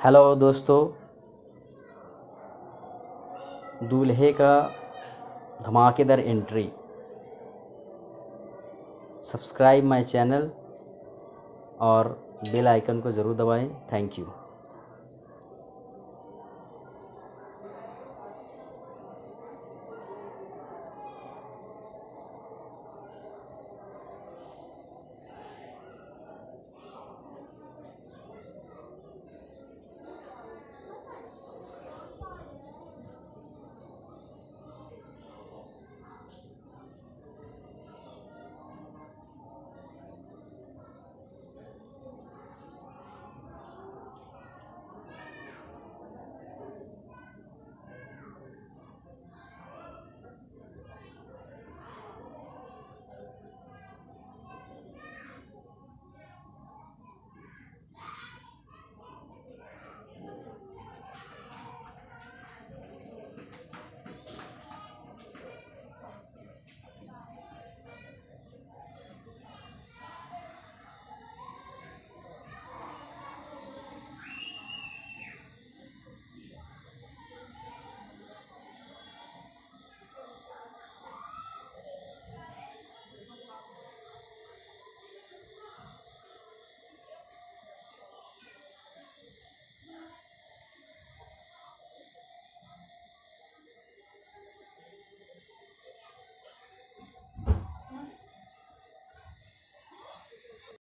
Hello दोस्तों, दूल्हे का धमाकेदार एंट्री। सब्सक्राइब माय चैनल और बेल आइकन को ज़रूर दबाएं। Thank you.